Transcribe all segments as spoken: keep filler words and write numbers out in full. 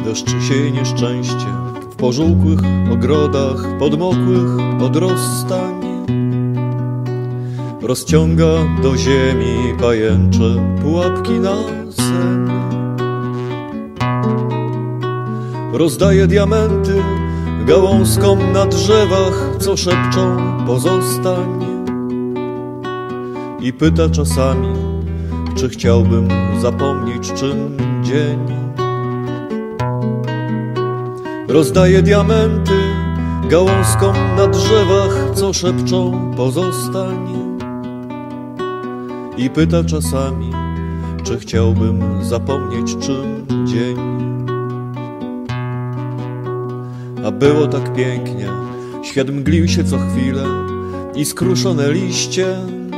Deszcz sieje nieszczęście w pożółkłych ogrodach podmokłych od rozstań. Rozciąga do ziemi pajęcze pułapki na sen. Rozdaje diamenty gałązkom na drzewach, co szepczą pozostań. I pyta czasami, czy chciałbym zapomnieć czym dzień. Rozdaje diamenty gałązkom na drzewach, co szepczą pozostań. I pyta czasami, czy chciałbym zapomnieć czym dzień. A było tak pięknie, świat mglił się co chwilę i skruszone liście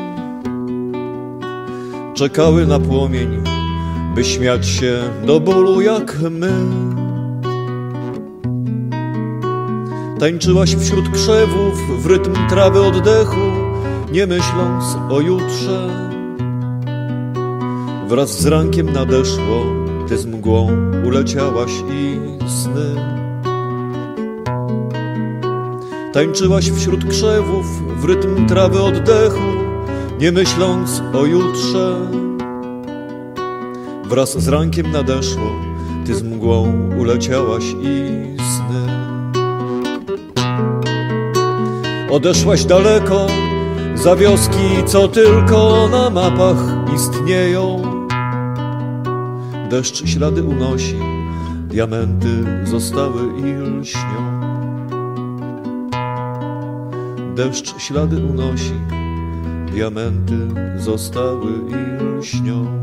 czekały na płomień, by śmiać się do bólu jak my. Tańczyłaś wśród krzewów w rytm trawy oddechu, nie myśląc o jutrze. Wraz z rankiem nadeszło, ty z mgłą uleciałaś i sny. Tańczyłaś wśród krzewów w rytm trawy oddechu, nie myśląc o jutrze. Wraz z rankiem nadeszło, ty z mgłą uleciałaś i sny. Odeszłaś daleko, za wioski, co tylko na mapach istnieją. Deszcz ślady unosi, diamenty zostały i lśnią. Deszcz ślady unosi, diamenty zostały i lśnią.